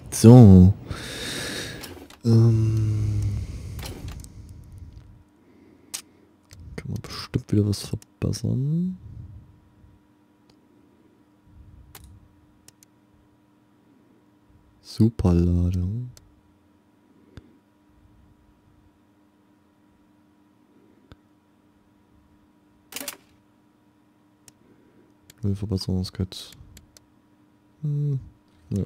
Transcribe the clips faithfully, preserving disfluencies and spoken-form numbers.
So. Ähm. Kann man bestimmt wieder was verbessern. Superladung. Verbesserungscut. Hm. Ja.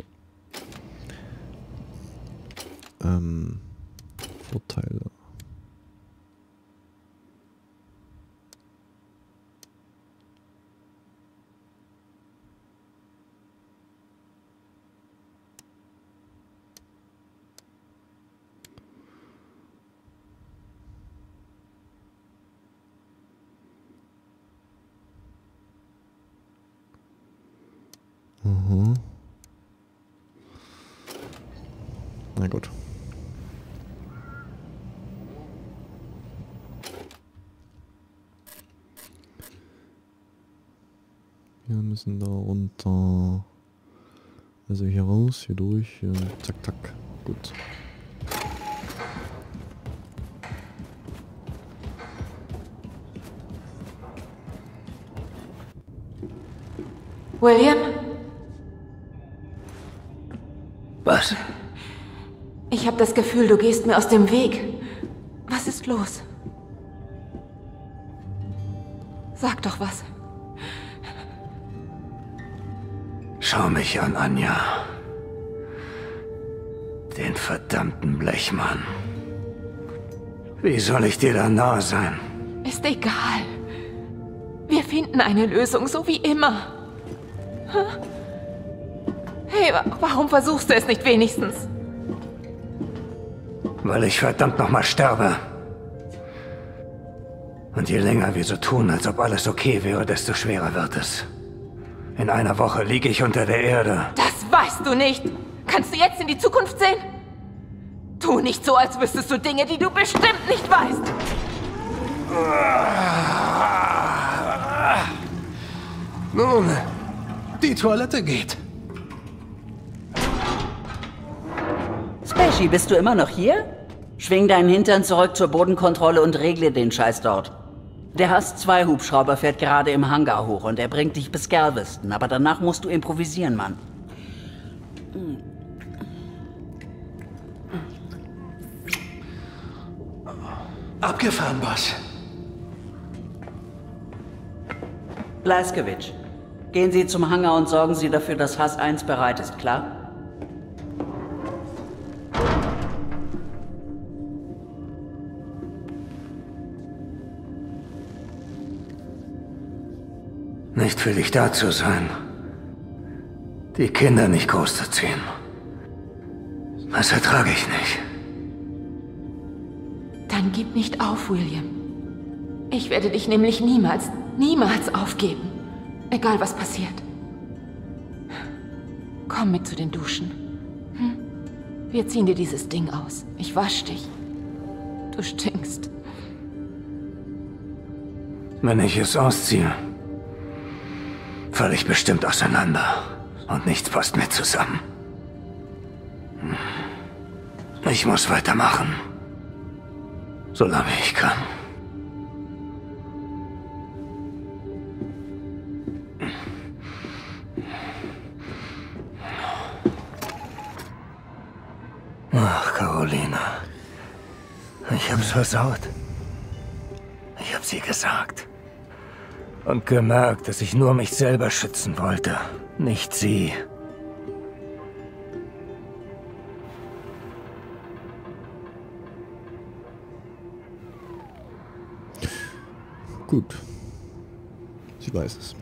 Ähm. Vorteile. Mhm. Na gut. Wir müssen da runter. Also hier raus, hier durch, hier zack, zack. Gut. William? Was? Ich habe das Gefühl, du gehst mir aus dem Weg. Was ist los? Sag doch was. Schau mich an, Anja. Den verdammten Blechmann. Wie soll ich dir da nahe sein? Ist egal. Wir finden eine Lösung, so wie immer. Hey, wa- warum versuchst du es nicht wenigstens? Weil ich verdammt nochmal sterbe. Und je länger wir so tun, als ob alles okay wäre, desto schwerer wird es. In einer Woche liege ich unter der Erde. Das weißt du nicht. Kannst du jetzt in die Zukunft sehen? Tu nicht so, als wüsstest du Dinge, die du bestimmt nicht weißt. Nun, die Toilette geht. Spacey, bist du immer noch hier? Schwing deinen Hintern zurück zur Bodenkontrolle und regle den Scheiß dort. Der Hass zwei Hubschrauber fährt gerade im Hangar hoch und er bringt dich bis Galveston, aber danach musst du improvisieren, Mann. Abgefahren, Boss. Blaskowitz, gehen Sie zum Hangar und sorgen Sie dafür, dass Hass eins bereit ist, klar? Nicht für dich da zu sein. Die Kinder nicht großzuziehen. Das ertrage ich nicht. Dann gib nicht auf, William. Ich werde dich nämlich niemals, niemals aufgeben. Egal, was passiert. Komm mit zu den Duschen. Hm? Wir ziehen dir dieses Ding aus. Ich wasch dich. Du stinkst. Wenn ich es ausziehe, falle ich bestimmt auseinander. Und nichts passt mehr zusammen. Ich muss weitermachen. Solange ich kann. Ach, Carolina. Ich hab's versaut. Ich hab sie gesagt. Und gemerkt, dass ich nur mich selber schützen wollte, nicht sie. Gut. Sie weiß es.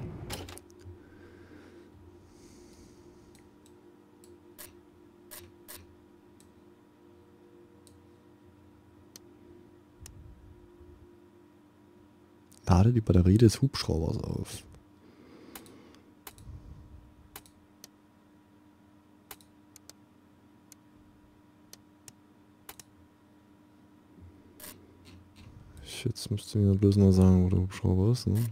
Lade die Batterie des Hubschraubers auf. Jetzt müsste mir bloß mal sagen, wo der Hubschrauber ist, ne?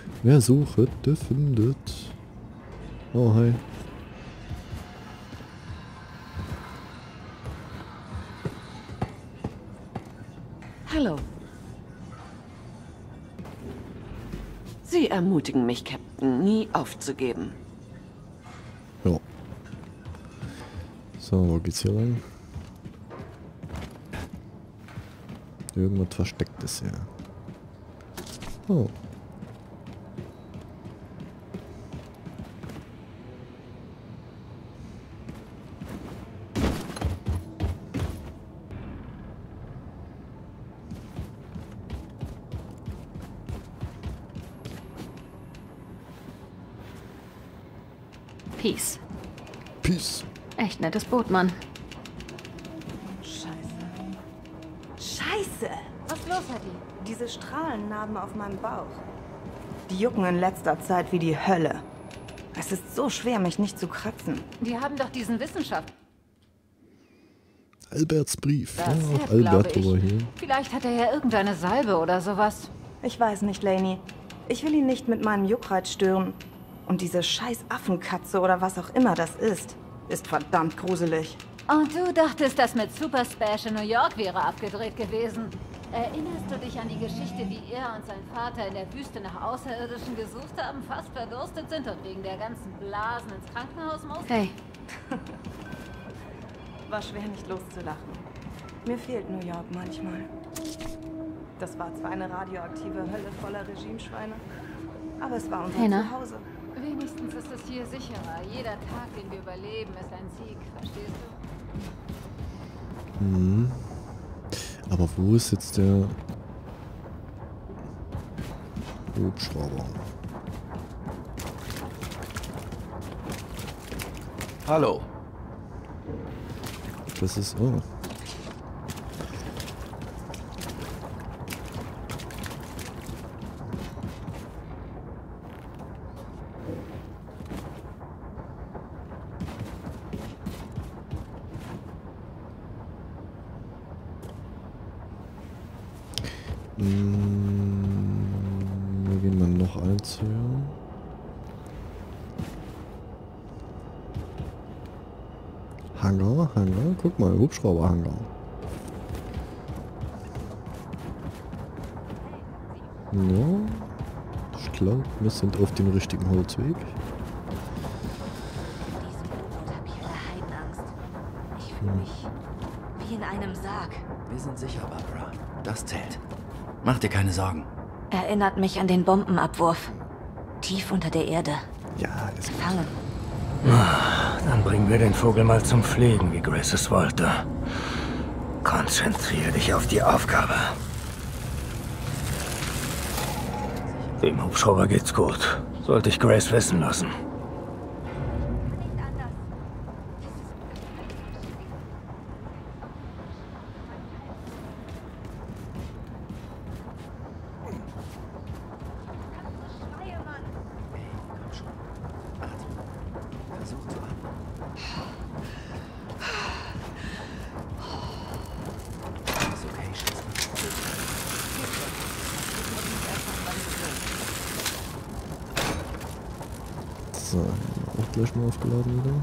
Wer sucht, der findet. Oh, hi. Hallo. Sie ermutigen mich, Captain, nie aufzugeben. Ja. So, wo geht's hier lang? Irgendwas Verstecktes hier. Oh. Peace. Peace. Echt nettes Boot, Mann. Scheiße. Scheiße! Was ist los, Hattie? Diese Strahlennarben auf meinem Bauch. Die jucken in letzter Zeit wie die Hölle. Es ist so schwer, mich nicht zu kratzen. Die haben doch diesen Wissenschaft. Alberts Brief. Das Ja, Heft, auch Albert glaube war ich. hier. Vielleicht hat er ja irgendeine Salbe oder sowas. Ich weiß nicht, Lainey. Ich will ihn nicht mit meinem Juckreiz stören. Und diese scheiß Affenkatze oder was auch immer das ist, ist verdammt gruselig. Und du dachtest, das mit Super Splash in New York wäre abgedreht gewesen. Erinnerst du dich an die Geschichte, wie er und sein Vater in der Wüste nach Außerirdischen gesucht haben, fast verdurstet sind und wegen der ganzen Blasen ins Krankenhaus mussten? Hey. War schwer, nicht loszulachen. Mir fehlt New York manchmal. Das war zwar eine radioaktive Hölle voller Regimeschweine, aber es war unser Hey, na? Zuhause. Wenigstens ist es hier sicherer. Jeder Tag, den wir überleben, ist ein Sieg. Verstehst du? Mhm. Aber wo ist jetzt der Hubschrauber? Hallo. Das ist... Oh. Wir gehen mal noch eins höher. Hangar, Hangar, guck mal, Hubschrauber-Hangar. Ja, ich glaube, wir sind auf dem richtigen Holzweg. Ich fühle mich wie in einem Sarg. Wir sind sicher, Barbara. Das zählt. Mach dir keine Sorgen. Erinnert mich an den Bombenabwurf. Tief unter der Erde. Ja, ist gut. Gefangen. Dann bringen wir den Vogel mal zum Fliegen, wie Grace es wollte. Konzentriere dich auf die Aufgabe. Dem Hubschrauber geht's gut. Sollte ich Grace wissen lassen. So, auch gleich mal aufgeladen wieder.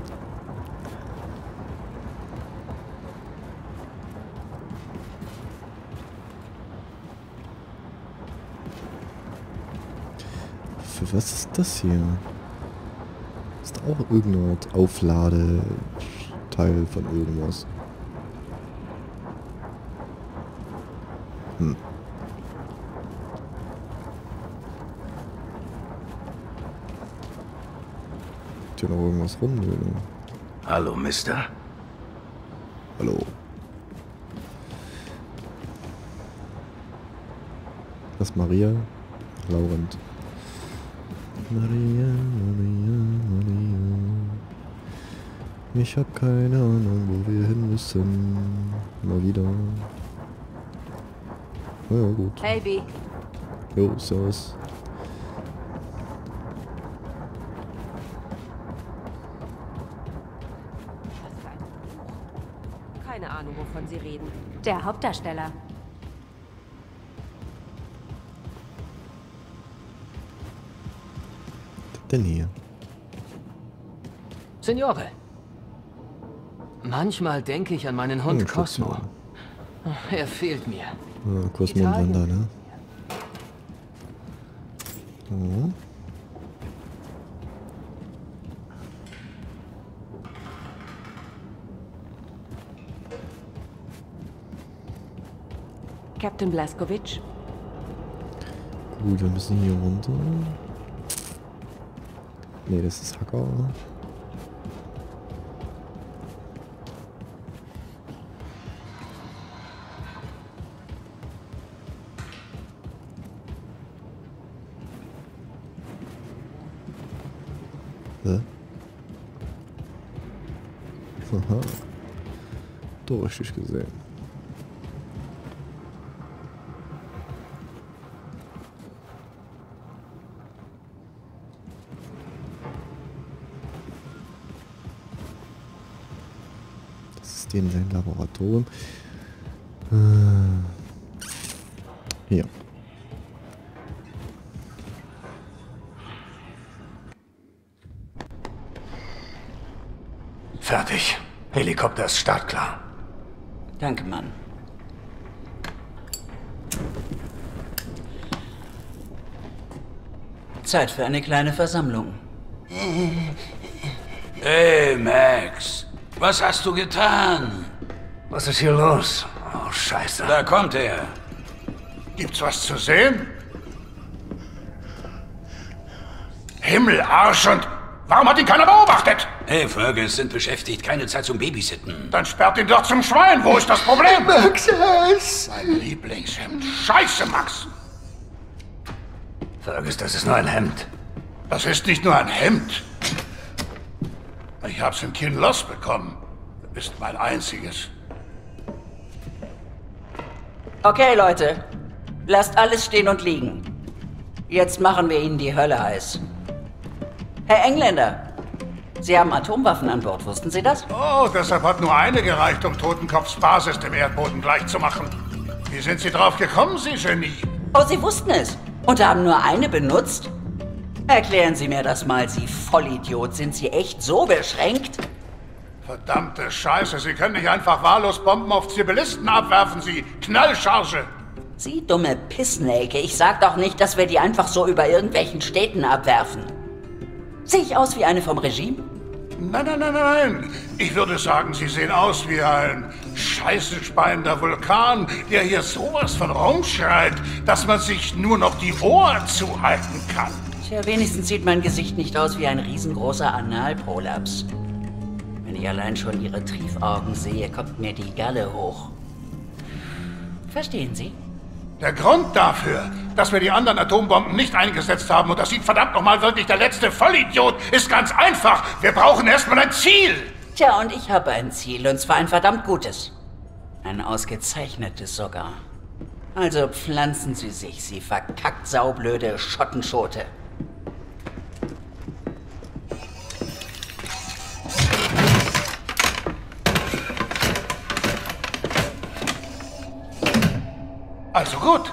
Für was ist das hier? Ist auch irgendeine Art Aufladeteil von irgendwas. Hm. Hier noch irgendwas rum, oder? Hallo, Mister. Hallo. Das ist Maria. Laurent. Maria, Maria, Maria. Ich hab keine Ahnung, wo wir hin müssen. Mal wieder. Na ja, gut. Hey, B. Jo, servus. Keine Ahnung, wovon Sie reden. Der Hauptdarsteller. denn hier? Signore. Manchmal denke ich an meinen Hund Hm, Cosmo. Er fehlt mir. Ja, Cosmo und Wanda, ne? Oh. Captain Blaskowitz. Gut, wir müssen hier runter. Ne, das ist Hacker. Hä? Aha. Doch richtig gesehen. In sein Laboratorium. Äh, hier. Fertig. Helikopter ist startklar. Danke, Mann. Zeit für eine kleine Versammlung. Hey, Max. Was hast du getan? Was ist hier los? Oh, Scheiße. Da kommt er. Gibt's was zu sehen? Himmel, Arsch und... Warum hat ihn keiner beobachtet? Hey, Fergus, sind beschäftigt. Keine Zeit zum Babysitten. Dann sperrt ihn doch zum Schwein. Wo ist das Problem? Max, es. Mein Lieblingshemd. Scheiße, Max. Fergus, das ist nur ein Hemd. Das ist nicht nur ein Hemd. Ich hab's in Kinloss bekommen. Das ist mein einziges. Okay, Leute. Lasst alles stehen und liegen. Jetzt machen wir Ihnen die Hölle heiß. Herr Engländer, Sie haben Atomwaffen an Bord, wussten Sie das? Oh, deshalb hat nur eine gereicht, um Totenkopfs Basis dem Erdboden gleichzumachen. Wie sind Sie drauf gekommen, Sie Genie? Oh, Sie wussten es und haben nur eine benutzt? Erklären Sie mir das mal, Sie Vollidiot. Sind Sie echt so beschränkt? Verdammte Scheiße, Sie können nicht einfach wahllos Bomben auf Zivilisten abwerfen, Sie Knallcharge! Sie dumme Pissnelke, ich sag doch nicht, dass wir die einfach so über irgendwelchen Städten abwerfen. Sehe ich aus wie eine vom Regime? Nein, nein, nein, nein. Ich würde sagen, Sie sehen aus wie ein scheißenspeiender Vulkan, der hier sowas von rumschreit, dass man sich nur noch die Ohren zuhalten kann. Tja, wenigstens sieht mein Gesicht nicht aus wie ein riesengroßer Analprolaps. Wenn ich allein schon Ihre Triefaugen sehe, kommt mir die Galle hoch. Verstehen Sie? Der Grund dafür, dass wir die anderen Atombomben nicht eingesetzt haben, und das sieht verdammt nochmal wirklich der letzte Vollidiot, ist ganz einfach. Wir brauchen erstmal ein Ziel. Tja, und ich habe ein Ziel, und zwar ein verdammt gutes. Ein ausgezeichnetes sogar. Also pflanzen Sie sich, Sie verkackt saublöde Schottenschote. Also gut.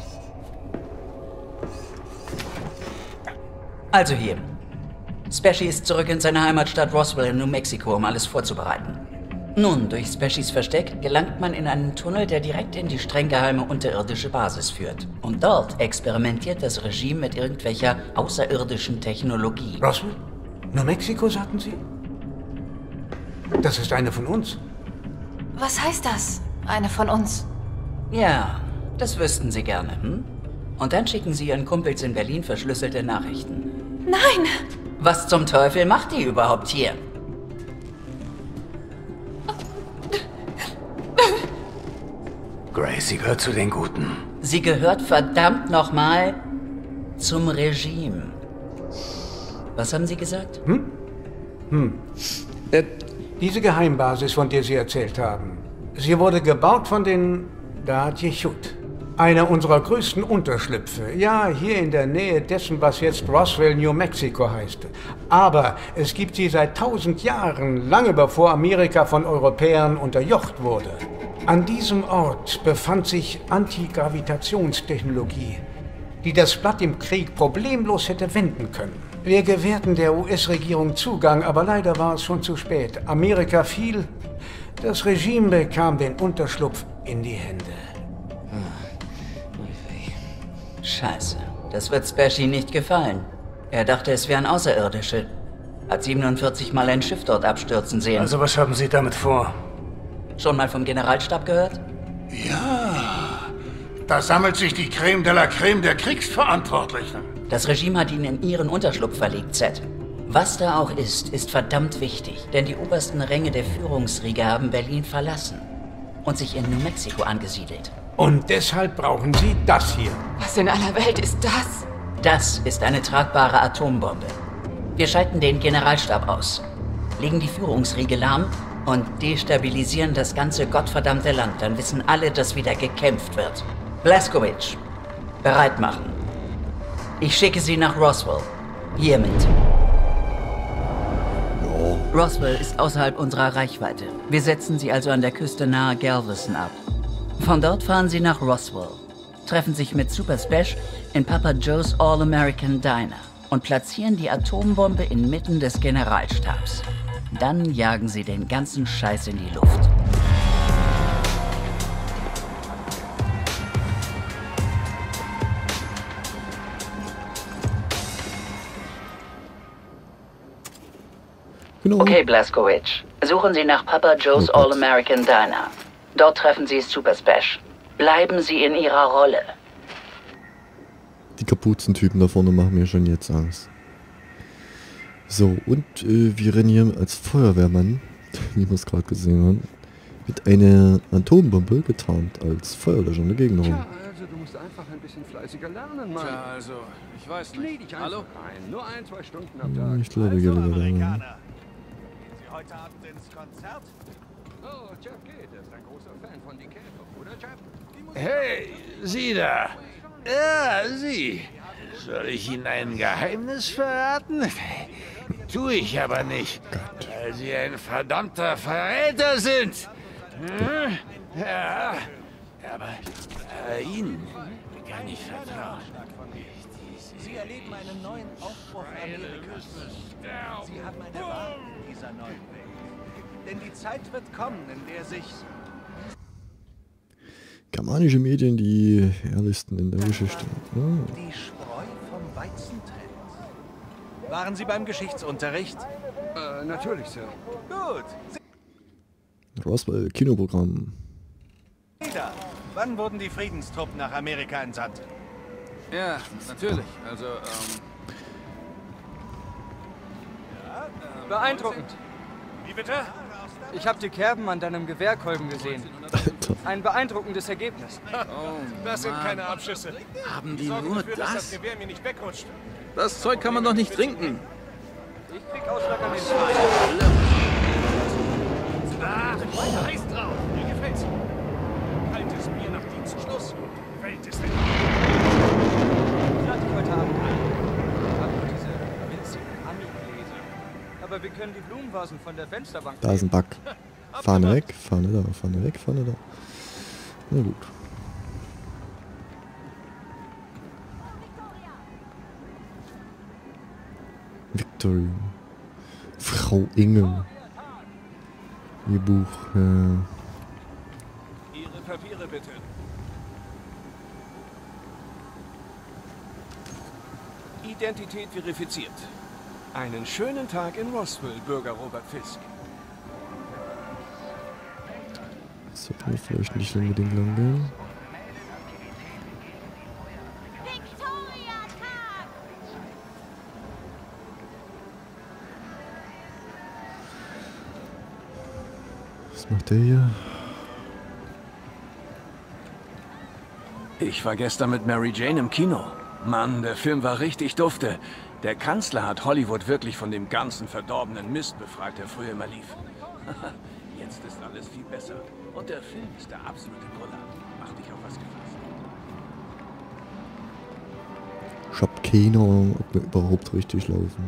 Also hier. Speshy ist zurück in seine Heimatstadt Roswell in New Mexico, um alles vorzubereiten. Nun, durch Speshys Versteck gelangt man in einen Tunnel, der direkt in die streng geheime unterirdische Basis führt. Und dort experimentiert das Regime mit irgendwelcher außerirdischen Technologie. Roswell? New Mexico, sagten Sie? Das ist eine von uns. Was heißt das? Eine von uns? Ja, das wüssten Sie gerne, hm? Und dann schicken Sie Ihren Kumpels in Berlin verschlüsselte Nachrichten. Nein! Was zum Teufel macht die überhaupt hier? Grace, sie gehört zu den Guten. Sie gehört verdammt nochmal zum Regime. Was haben Sie gesagt? Hm? Hm. Äh, diese Geheimbasis, von der Sie erzählt haben, sie wurde gebaut von den Da'at-Yichud. Einer unserer größten Unterschlüpfe. Ja, hier in der Nähe dessen, was jetzt Roswell, New Mexico heißt. Aber es gibt sie seit tausend Jahren, lange bevor Amerika von Europäern unterjocht wurde. An diesem Ort befand sich Antigravitationstechnologie, die das Blatt im Krieg problemlos hätte wenden können. Wir gewährten der U S-Regierung Zugang, aber leider war es schon zu spät. Amerika fiel, das Regime bekam den Unterschlupf in die Hände. Scheiße, das wird Spacey nicht gefallen. Er dachte, es wären Außerirdische. Hat siebenundvierzig Mal ein Schiff dort abstürzen sehen. Also was haben Sie damit vor? Schon mal vom Generalstab gehört? Ja, da sammelt sich die Creme de la Creme der Kriegsverantwortlichen. Das Regime hat ihn in ihren Unterschlupf verlegt, Zed. Was da auch ist, ist verdammt wichtig, denn die obersten Ränge der Führungsriege haben Berlin verlassen und sich in New Mexico angesiedelt. Und deshalb brauchen sie das hier. Was in aller Welt ist das? Das ist eine tragbare Atombombe. Wir schalten den Generalstab aus, legen die Führungsriege lahm und destabilisieren das ganze gottverdammte Land. Dann wissen alle, dass wieder gekämpft wird. Blazkowicz, bereit machen. Ich schicke Sie nach Roswell. Hiermit. Roswell ist außerhalb unserer Reichweite. Wir setzen Sie also an der Küste nahe Galveston ab. Von dort fahren Sie nach Roswell, treffen sich mit Super Spesh in Papa Joe's All-American Diner und platzieren die Atombombe inmitten des Generalstabs. Dann jagen Sie den ganzen Scheiß in die Luft. Genau. Okay, Blazkowicz. Suchen Sie nach Papa Joe's Oh Gott. All-American Diner. Dort treffen Sie Super Spesh. Bleiben Sie in Ihrer Rolle. Die Kapuzentypen da vorne machen mir schon jetzt Angst. So, und äh, wir rennen hier als Feuerwehrmann, wie wir es gerade gesehen haben, mit einer Atombombe getarnt als feuerlöschende Gegner rum. Ja, also du musst einfach ein bisschen fleißiger lernen, Mann. Tja, also, ich weiß Knie nicht. dich Hallo? rein. Nur ein, zwei Stunden am Ja, Tag. ich glaube, ich also, gehe wieder da. Heute Abend ins Konzert? Oh, Jeff geht. Er ist ein großer Fan von Die Käfer, oder Jeff? Hey, Sie da. Ja, Sie. Soll ich Ihnen ein Geheimnis verraten? Tue ich aber nicht, weil Sie ein verdammter Verräter sind. Hm? Ja, aber äh, Ihnen kann ich vertrauen. Sie erleben einen neuen Aufbruch Amerikas. Sie haben eine Wahl in dieser neuen Welt. Denn die Zeit wird kommen, in der sich... Germanische Medien, die ehrlichsten in der Geschichte. Ah. die Spreu vom Weizen trennt. Waren Sie beim Geschichtsunterricht? Äh, natürlich, Sir. Gut. Roswell, Kinoprogramm. Wieder. Wann wurden die Friedenstruppen nach Amerika entsandt? Ja, natürlich. Also, ähm... Beeindruckend. Wie bitte? Ich habe die Kerben an deinem Gewehrkolben gesehen. Ein beeindruckendes Ergebnis. Das sind keine Abschüsse. Haben die Sorgen nur dafür, dass das? das Gewehr mir nicht wegrutscht. Das Zeug kann man doch nicht trinken. Ich krieg Ausschlag an den Schweinen. Ah, scheiß drauf. Mir gefällt's. Kaltes Bier nach Dienstschluss. Welt ist weg. Ich lade dich heute Abend ein. Ich habe nur diese winzigen Ami-Gläser. Aber wir können die Blumenvasen von der Fensterbank Da ist ein Bug. Fahne weg, Fahne da, Fahne weg, Fahne da. Na gut. Victory. Frau Engel. Ihr Buch, ja. Ihre Papiere bitte. Identität verifiziert. Einen schönen Tag in Roswell, Bürger Robert Fisk. Sollten wir vielleicht nicht unbedingt lang gehen. Was macht der hier? Ich war gestern mit Mary Jane im Kino. Mann, der Film war richtig dufte. Der Kanzler hat Hollywood wirklich von dem ganzen verdorbenen Mist befreit, der früher immer lief. Jetzt ist alles viel besser. Und der Film ist der absolute Brüller. Mach dich auf was gefasst. Ich hab keine Ahnung, ob wir überhaupt richtig laufen.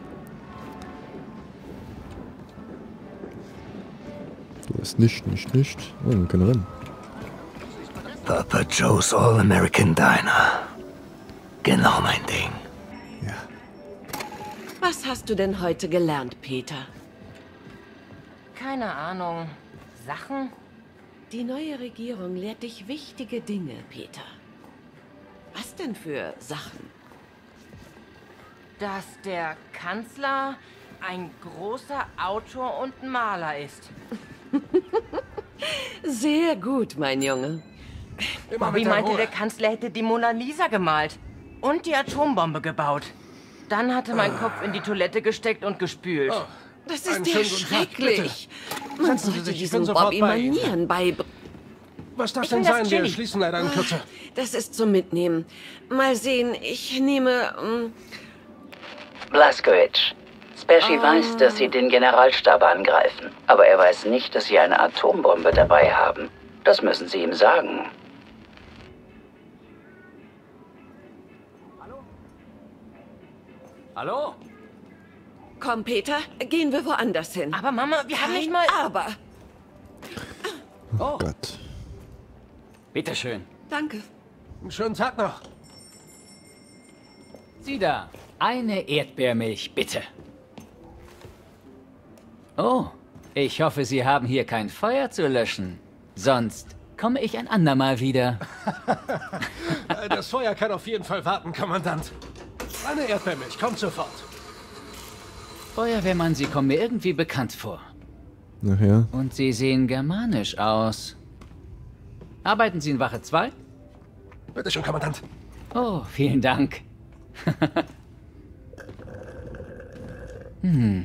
Du hast nicht, nicht, nicht. Oh, wir können rennen. Papa Joe's All-American Diner. Genau mein Ding. Was hast du denn heute gelernt, Peter? Keine Ahnung. Sachen? Die neue Regierung lehrt dich wichtige Dinge, Peter. Was denn für Sachen? Dass der Kanzler ein großer Autor und Maler ist. Sehr gut, mein Junge. Bobby meinte, der Kanzler hätte die Mona Lisa gemalt und die Atombombe gebaut. Dann hatte mein Kopf in die Toilette gesteckt und gespült. Oh, das ist ja schrecklich. Man Setzen Sie sollte sich, ich diesen bin sofort Bobby bei Ihnen. Manieren beibringen. Was darf Ich denn will das sein? Wir Chili. schließen leider in Kürze. Das ist zum Mitnehmen. Mal sehen, ich nehme... Ähm, Blazkowicz. Spassky weiß, dass sie den Generalstab angreifen. Aber er weiß nicht, dass sie eine Atombombe dabei haben. Das müssen sie ihm sagen. Hallo? Komm, Peter, gehen wir woanders hin. Aber Mama, wir haben nicht mal... Aber. Oh Gott. Bitteschön. Danke. Einen schönen Tag noch. Sie da. Eine Erdbeermilch, bitte. Oh, ich hoffe, Sie haben hier kein Feuer zu löschen. Sonst komme ich ein andermal wieder. Das Feuer kann auf jeden Fall warten, Kommandant. Eine Erdbeermilch, kommt sofort. Feuerwehrmann, Sie kommen mir irgendwie bekannt vor. Nachher. Und Sie sehen germanisch aus. Arbeiten Sie in Wache zwei? Bitte schön, Kommandant. Oh, vielen Dank. hm.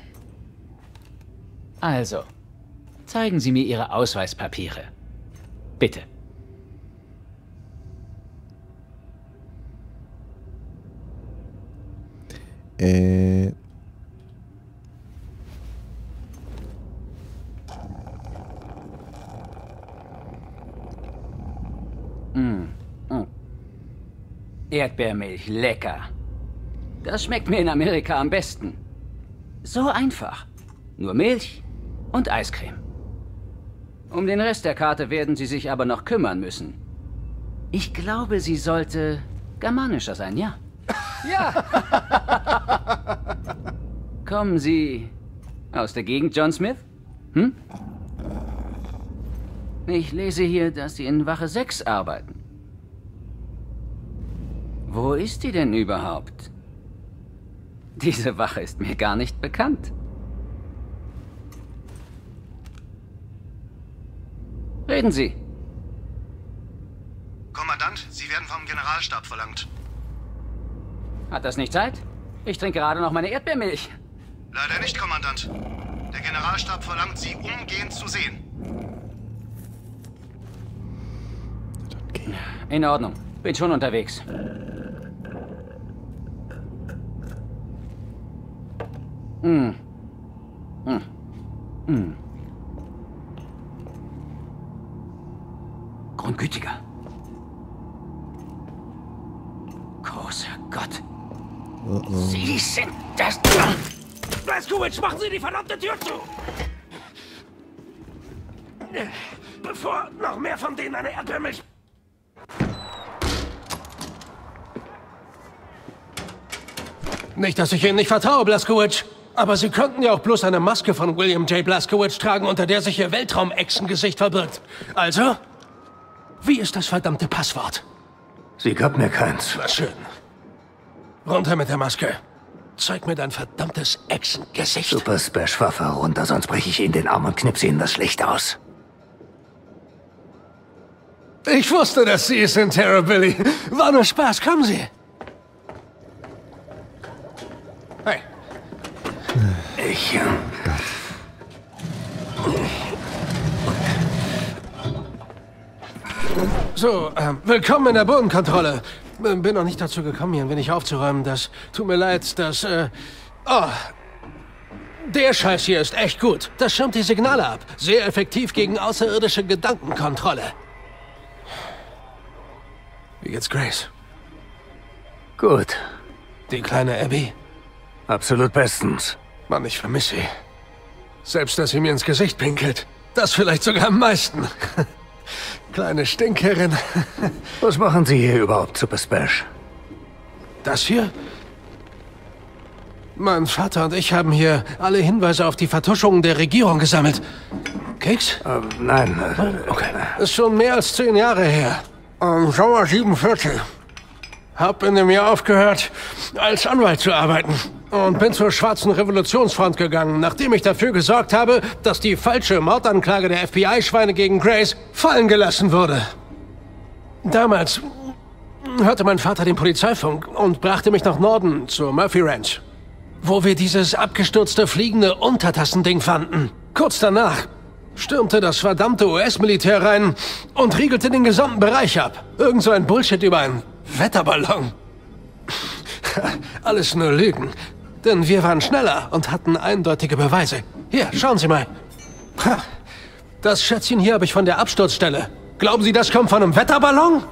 Also, zeigen Sie mir Ihre Ausweispapiere. Bitte. Äh... Mm. Mm. Erdbeermilch, lecker. Das schmeckt mir in Amerika am besten. So einfach. Nur Milch und Eiscreme. Um den Rest der Karte werden Sie sich aber noch kümmern müssen. Ich glaube, sie sollte germanischer sein, ja? Ja! Kommen Sie aus der Gegend, John Smith? Hm? Ich lese hier, dass Sie in Wache sechs arbeiten. Wo ist die denn überhaupt? Diese Wache ist mir gar nicht bekannt. Reden Sie. Kommandant, Sie werden vom Generalstab verlangt. Hat das nicht Zeit? Ich trinke gerade noch meine Erdbeermilch. Leider nicht, Kommandant. Der Generalstab verlangt, Sie umgehend zu sehen. In Ordnung. Bin schon unterwegs. Hm. Hm. Hm. Grundgütiger. Großer Gott. Oh oh. Sie sind das... Blazkowicz, machen Sie die verdammte Tür zu! Bevor noch mehr von denen eine Erdbeermilch... Nicht, dass ich Ihnen nicht vertraue, Blazkowicz. Aber Sie könnten ja auch bloß eine Maske von William J. Blazkowicz tragen, unter der sich Ihr Weltraum-Echsengesicht verbirgt. Also, wie ist das verdammte Passwort? Sie gab mir keins. Na schön. Runter mit der Maske. Zeig mir dein verdammtes Echsengesicht. Super Spash, Waffe runter, sonst breche ich Ihnen den Arm und knipse Ihnen das Licht aus. Ich wusste, dass Sie es sind, Terror Billy. War nur Spaß, kommen Sie. Hey. Ich... So, äh, willkommen in der Bodenkontrolle. Bin noch nicht dazu gekommen, hier ein wenig aufzuräumen. Das tut mir leid, dass, äh... Oh. Der Scheiß hier ist echt gut. Das schirmt die Signale ab. Sehr effektiv gegen außerirdische Gedankenkontrolle. Wie geht's Grace? Gut. Die kleine Abby? Absolut bestens. Mann, ich vermisse sie. Selbst, dass sie mir ins Gesicht pinkelt. Das vielleicht sogar am meisten. Kleine Stinkerin. Was machen Sie hier überhaupt, Super Spash? Das hier? Mein Vater und ich haben hier alle Hinweise auf die Vertuschungen der Regierung gesammelt. Keks? Uh, nein. Oh, okay. Ist schon mehr als zehn Jahre her. Im Sommer siebenundvierzig. Hab in dem Jahr aufgehört, als Anwalt zu arbeiten. Und bin zur Schwarzen Revolutionsfront gegangen, nachdem ich dafür gesorgt habe, dass die falsche Mordanklage der F B I-Schweine gegen Grace fallen gelassen wurde. Damals hörte mein Vater den Polizeifunk und brachte mich nach Norden zur Murphy Ranch, wo wir dieses abgestürzte fliegende Untertassending fanden. Kurz danach stürmte das verdammte U S-Militär rein und riegelte den gesamten Bereich ab. Irgend so ein Bullshit über einen Wetterballon. Alles nur Lügen. Denn wir waren schneller und hatten eindeutige Beweise. Hier, schauen Sie mal. Das Schätzchen hier habe ich von der Absturzstelle. Glauben Sie, das kommt von einem Wetterballon?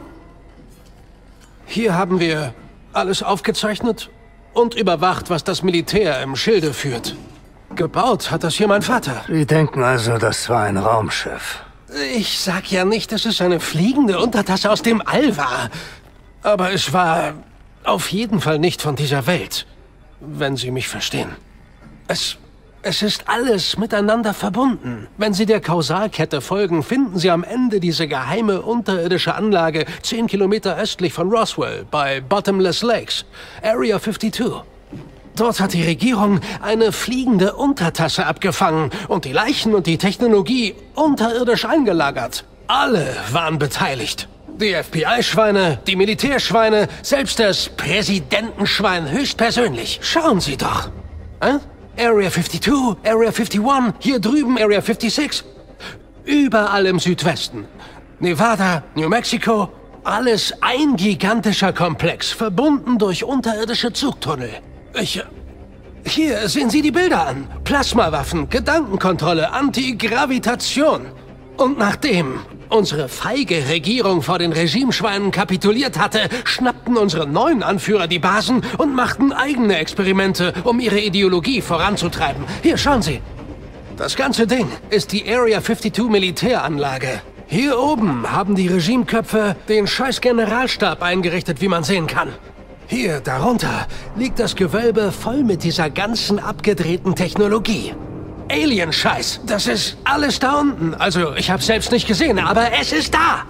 Hier haben wir alles aufgezeichnet und überwacht, was das Militär im Schilde führt. Gebaut hat das hier mein Vater. Sie denken also, das war ein Raumschiff? Ich sag ja nicht, dass es eine fliegende Untertasse aus dem All war. Aber es war auf jeden Fall nicht von dieser Welt, wenn Sie mich verstehen. Es, es ist alles miteinander verbunden. Wenn Sie der Kausalkette folgen, finden Sie am Ende diese geheime unterirdische Anlage zehn Kilometer östlich von Roswell bei Bottomless Lakes, Area zweiundfünfzig. Dort hat die Regierung eine fliegende Untertasse abgefangen und die Leichen und die Technologie unterirdisch eingelagert. Alle waren beteiligt. Die F B I-Schweine, die Militärschweine, selbst das Präsidentenschwein höchstpersönlich. Schauen Sie doch. Äh? Area zweiundfünfzig, Area einundfünfzig, hier drüben Area sechsundfünfzig. Überall im Südwesten. Nevada, New Mexico, alles ein gigantischer Komplex, verbunden durch unterirdische Zugtunnel. Ich... Hier, sehen Sie die Bilder an. Plasmawaffen, Gedankenkontrolle, Antigravitation. Und nachdem unsere feige Regierung vor den Regimeschweinen kapituliert hatte, schnappten unsere neuen Anführer die Basen und machten eigene Experimente, um ihre Ideologie voranzutreiben. Hier, schauen Sie. Das ganze Ding ist die Area zweiundfünfzig Militäranlage. Hier oben haben die Regimeköpfe den scheiß Generalstab eingerichtet, wie man sehen kann. Hier, darunter, liegt das Gewölbe voll mit dieser ganzen abgedrehten Technologie. Alien-Scheiß, das ist alles da unten. Also, ich hab's selbst nicht gesehen, aber es ist da!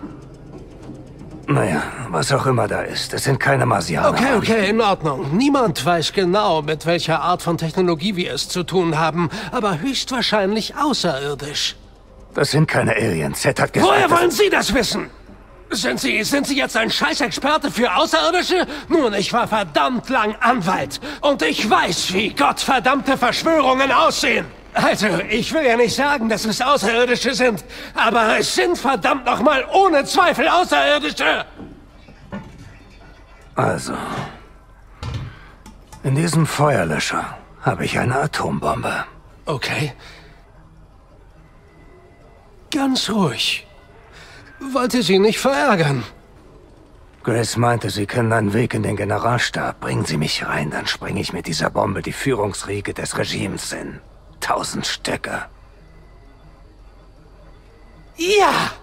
Naja, was auch immer da ist, es sind keine Marsianer. Okay, okay, in Ordnung. Niemand weiß genau, mit welcher Art von Technologie wir es zu tun haben, aber höchstwahrscheinlich außerirdisch. Das sind keine Aliens, Seth hat gesagt... Woher wollen Sie das wissen? Sind Sie, sind Sie jetzt ein Scheißexperte für Außerirdische? Nun, ich war verdammt lang Anwalt und ich weiß, wie gottverdammte Verschwörungen aussehen. Also, ich will ja nicht sagen, dass es Außerirdische sind, aber es sind verdammt nochmal ohne Zweifel Außerirdische! Also, in diesem Feuerlöscher habe ich eine Atombombe. Okay. Ganz ruhig. Wollte Sie nicht verärgern. Grace meinte, Sie kennen einen Weg in den Generalstab. Bringen Sie mich rein, dann springe ich mit dieser Bombe die Führungsriege des Regimes in. Tausend Stücke. Ja!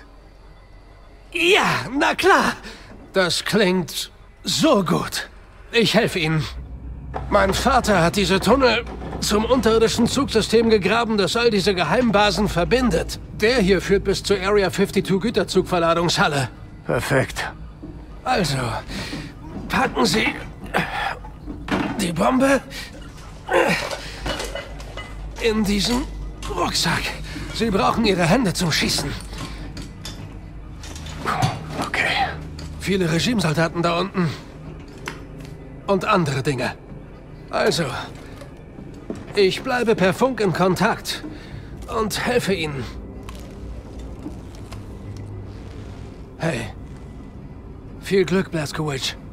Ja, na klar. Das klingt so gut. Ich helfe Ihnen. Mein Vater hat diese Tunnel zum unterirdischen Zugsystem gegraben, das all diese Geheimbasen verbindet. Der hier führt bis zur Area zweiundfünfzig Güterzugverladungshalle. Perfekt. Also, packen Sie die Bombe in diesen Rucksack. Sie brauchen Ihre Hände zum Schießen. Okay. Viele Regimesoldaten da unten. Und andere Dinge. Also, ich bleibe per Funk in Kontakt und helfe Ihnen. Hey, viel Glück, Blazkowicz.